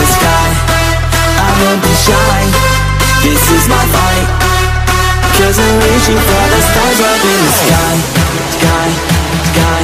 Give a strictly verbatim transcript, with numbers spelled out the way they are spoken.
the sky, I won't be shy. This is my fight, cause I'm reaching for the stars up in the sky, sky, sky.